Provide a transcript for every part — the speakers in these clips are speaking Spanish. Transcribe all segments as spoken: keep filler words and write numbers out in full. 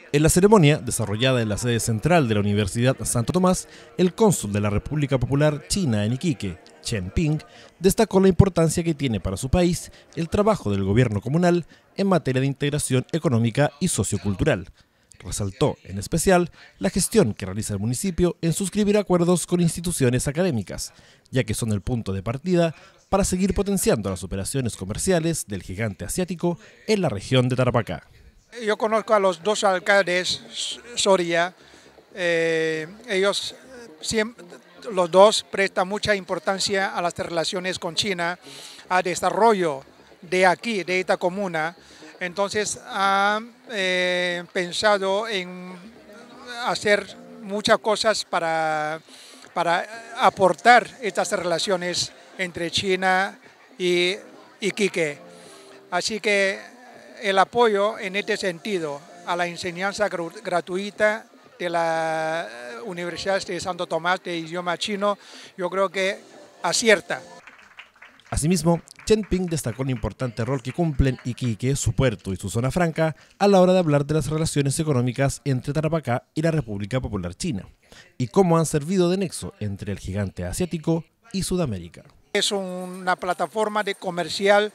En la ceremonia, desarrollada en la sede central de la Universidad Santo Tomás, el cónsul de la República Popular China en Iquique, Chen Ping, destacó la importancia que tiene para su país el trabajo del gobierno comunal en materia de integración económica y sociocultural. Resaltó, en especial, la gestión que realiza el municipio en suscribir acuerdos con instituciones académicas, ya que son el punto de partida para seguir potenciando las operaciones comerciales del gigante asiático en la región de Tarapacá. Yo conozco a los dos alcaldes, Soria, eh, ellos siempre, los dos prestan mucha importancia a las relaciones con China, al desarrollo de aquí, de esta comuna. Entonces han eh, pensado en hacer muchas cosas para, para aportar estas relaciones entre China y Iquique. Así que el apoyo en este sentido a la enseñanza gratuita de la Universidad de Santo Tomás de idioma chino, yo creo que acierta. Asimismo, Chen Ping destacó el importante rol que cumplen Iquique, su puerto y su zona franca a la hora de hablar de las relaciones económicas entre Tarapacá y la República Popular China, y cómo han servido de nexo entre el gigante asiático y Sudamérica. Es una plataforma de comercial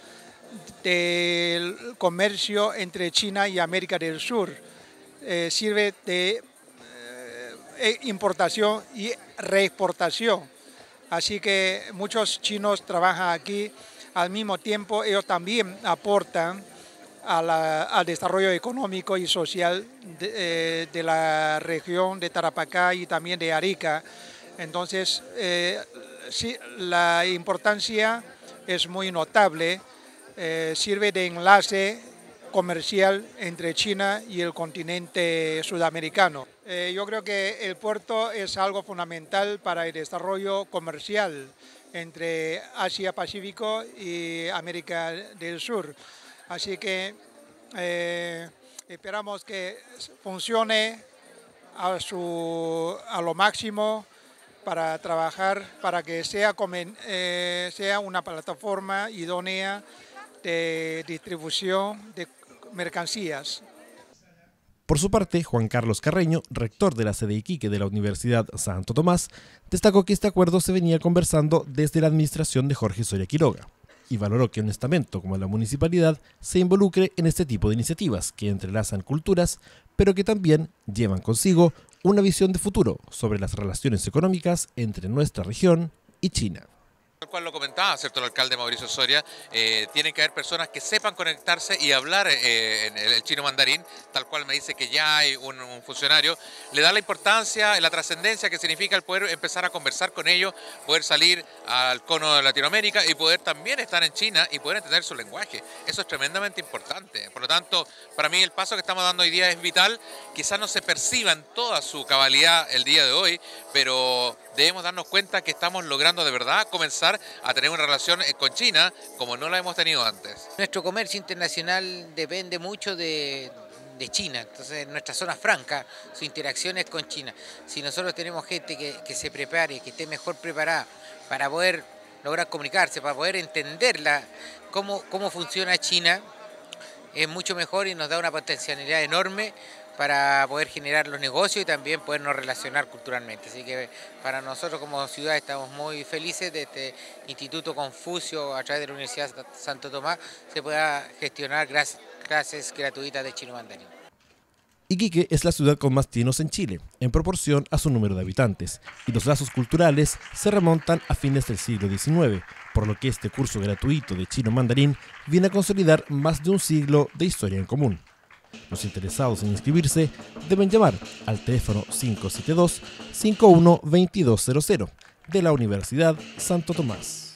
del comercio entre China y América del Sur. Eh, sirve de eh, importación y reexportación. Así que muchos chinos trabajan aquí. Al mismo tiempo, ellos también aportan a la, al desarrollo económico y social de, eh, de la región de Tarapacá y también de Arica. Entonces, eh, sí, la importancia es muy notable. Eh, sirve de enlace comercial entre China y el continente sudamericano. Eh, yo creo que el puerto es algo fundamental para el desarrollo comercial entre Asia-Pacífico y América del Sur. Así que eh, esperamos que funcione a, su, a lo máximo para trabajar, para que sea, eh, sea una plataforma idónea de distribución de mercancías. Por su parte, Juan Carlos Carreño, rector de la sede Iquique de la Universidad Santo Tomás, destacó que este acuerdo se venía conversando desde la administración de Jorge Soria Quiroga y valoró que un estamento como la municipalidad se involucre en este tipo de iniciativas que entrelazan culturas, pero que también llevan consigo una visión de futuro sobre las relaciones económicas entre nuestra región y China. Tal cual lo comentaba, ¿cierto?, el alcalde Mauricio Soria, eh, tienen que haber personas que sepan conectarse y hablar eh, en el chino mandarín, tal cual me dice que ya hay un, un funcionario, le da la importancia, la trascendencia que significa el poder empezar a conversar con ellos, poder salir al cono de Latinoamérica y poder también estar en China y poder entender su lenguaje. Eso es tremendamente importante. Por lo tanto, para mí el paso que estamos dando hoy día es vital. Quizás no se perciba en toda su cabalidad el día de hoy, pero debemos darnos cuenta que estamos logrando de verdad comenzar a tener una relación con China como no la hemos tenido antes. Nuestro comercio internacional depende mucho de, de China, entonces nuestra zona franca, su interacción es con China. Si nosotros tenemos gente que, que se prepare, que esté mejor preparada para poder lograr comunicarse, para poder entenderla, cómo, cómo funciona China, es mucho mejor y nos da una potencialidad enorme para poder generar los negocios y también podernos relacionar culturalmente. Así que para nosotros como ciudad estamos muy felices de este Instituto Confucio a través de la Universidad Santo Tomás se pueda gestionar clases gratuitas de chino mandarín. Iquique es la ciudad con más chinos en Chile, en proporción a su número de habitantes, y los lazos culturales se remontan a fines del siglo diecinueve, por lo que este curso gratuito de chino mandarín viene a consolidar más de un siglo de historia en común. Los interesados en inscribirse deben llamar al teléfono cinco siete dos, cinco uno dos dos cero cero de la Universidad Santo Tomás.